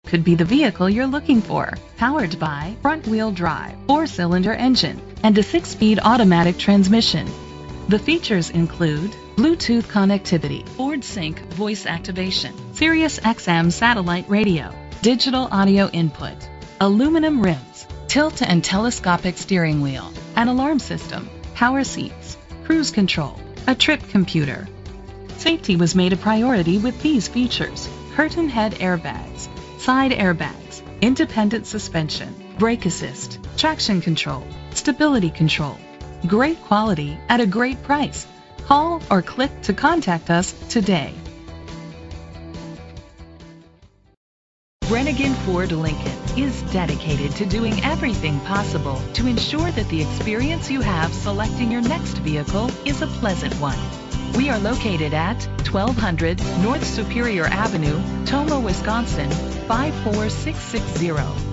could be the vehicle you're looking for. Powered by front-wheel drive, 4-cylinder engine, and a 6-speed automatic transmission. The features include Bluetooth connectivity, Ford Sync voice activation, Sirius XM satellite radio, digital audio input, aluminum rims, tilt and telescopic steering wheel, an alarm system, power seats, cruise control, a trip computer. Safety was made a priority with these features: curtain head airbags, side airbags, independent suspension, brake assist, traction control, stability control. Great quality at a great price. Call or click to contact us today. Brennigan Ford Lincoln is dedicated to doing everything possible to ensure that the experience you have selecting your next vehicle is a pleasant one. We are located at 1200 North Superior Avenue, Tomah, Wisconsin 54660.